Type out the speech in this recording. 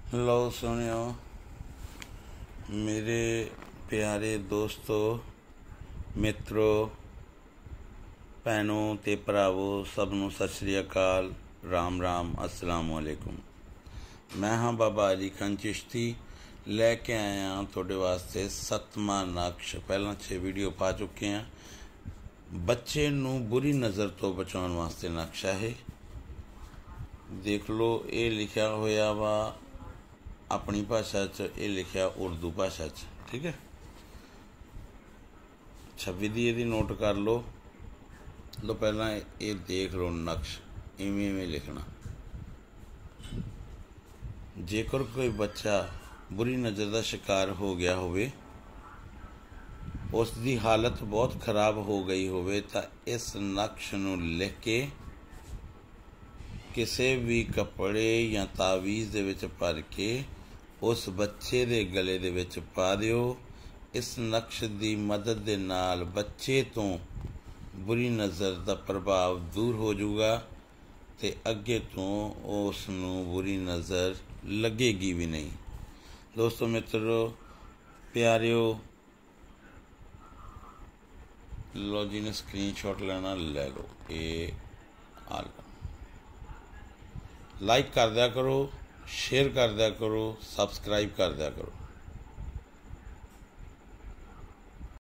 लो सुनियो मेरे प्यारे दोस्तों, मित्रों, भैनों ते भरावो, सब नूं सत श्री अकाल, राम राम, अस्सलाम वालेकुम। मैं हाँ बाबा अली खान चिश्ती लैके आया थोड़े वास्ते 7वां नक्श। पहला 6 वीडियो पा चुके हैं। बच्चे नूं बुरी नज़र तो बचाने वास्ते नक्शा है। देख लो, ये लिखा होया वा अपनी भाषा च, ये लिखा उर्दू भाषा च। ठीक है, छवि दी यदि नोट कर लो। लो पहला ये देख लो नक्श, इवें इवें लिखना। जेकर कोई बच्चा बुरी नज़र का शिकार हो गया होवे, उसकी हालत बहुत खराब हो गई होवे, तो इस नक्श नूं लिख के किसी भी कपड़े या तावीज़ दे विच भर के उस बच्चे दे गले दे विच पा दिओ। इस नक्श की मदद दे नाल बच्चे तो बुरी नज़र का प्रभाव दूर हो जाऊगा ते अगे तो उस नूं बुरी नज़र लगेगी भी नहीं। दोस्तों, मित्रों, प्यारियो, लो जिन्हें स्क्रीनशॉट लेना ले लो। ये आ लो, लाइक कर दिया करो, शेयर कर दिया करो, सब्सक्राइब कर दिया करो।